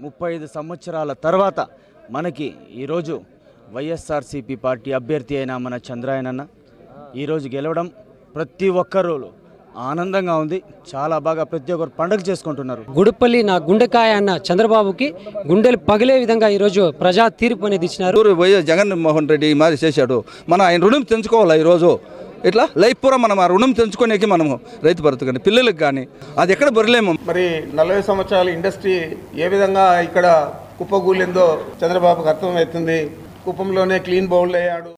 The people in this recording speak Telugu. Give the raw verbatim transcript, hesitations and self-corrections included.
ముప్పై ఐదు సంవత్సరాల తర్వాత మనకి ఈరోజు వైఎస్ఆర్సీపీ పార్టీ అభ్యర్థి అయిన మన చంద్రాయనన్న ఈరోజు గెలవడం ప్రతి ఒక్కరూ ఆనందంగా ఉంది. చాలా బాగా ప్రతి ఒక్కరు పండుగ చేసుకుంటున్నారు. గుడిపల్లి నా గుండెకాయ అన్న చంద్రబాబుకి గుండెలు పగిలే విధంగా ఈరోజు ప్రజా తీర్పు అనేది ఇచ్చినారు. వైఎస్ జగన్మోహన్ రెడ్డి ఈ మాదిరి చేశాడు. మనం ఆయన రుణం తెంచుకోవాలి. ఈరోజు ఇట్లా లైఫ్ పూరా మనం ఆ రుణం తెంచుకునేకి మనము రైతు భరతు కానీ పిల్లలకు కానీ అది ఎక్కడ బొరలేము. మరి నలభై సంవత్సరాల ఇండస్ట్రీ ఏ విధంగా ఇక్కడ కుప్పగూలిందో చంద్రబాబుకు అర్థమవుతుంది. కుప్పంలోనే క్లీన్ బౌల్ అయ్యాడు.